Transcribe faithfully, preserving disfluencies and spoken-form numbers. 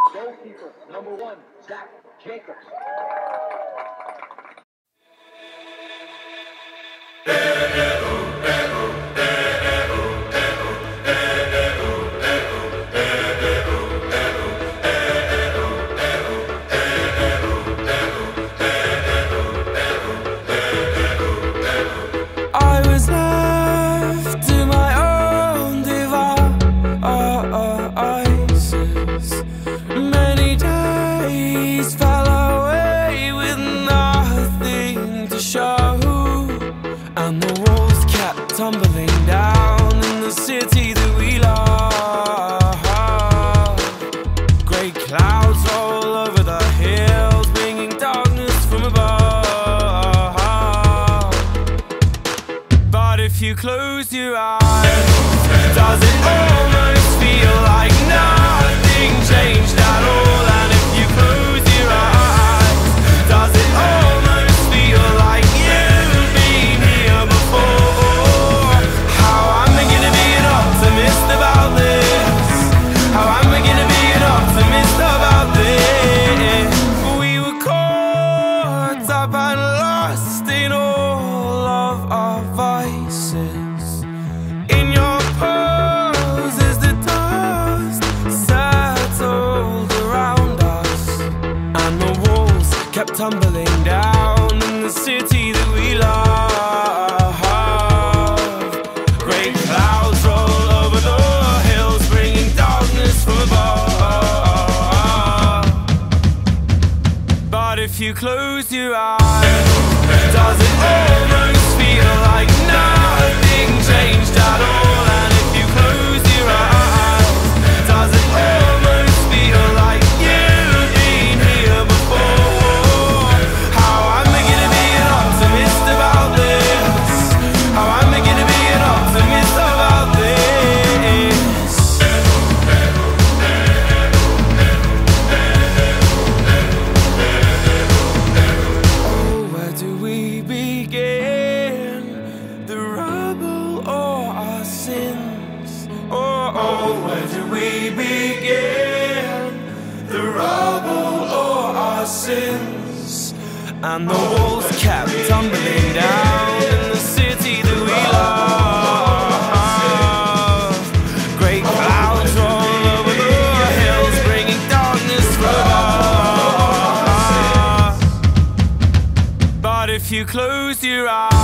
Goalkeeper, number one, Zach Jacobs. I was left to my own devices. Many days fell away with nothing to show, and the walls kept tumbling down in the city that we love. Grey clouds roll over the hills, bringing darkness from above. But if you close your eyes, does it almost feel like nothing changed at all? And if you close your eyes, does it almost feel like you've been here before? How am I gonna be an optimist about this? How am I gonna be an optimist about this? We were caught up and lost in all of our vices. In your poses, the dust settled around us, and the walls kept tumbling down in the city that we love. Great clouds roll over the hills, bringing darkness from above. But if you close your eyes, does it almost feel like nothing changed at all? And if you close your eyes, does it almost feel like you've been here before? How am I gonna be an optimist about this? How am I gonna be an optimist about this? Oh, where do we begin? The rubble or our sins? Oh, oh, where do we begin? The rubble or our sins? And the walls kept tumbling down in the city that we love. Great clouds roll over the hills, bringing darkness from above. But if you close your eyes,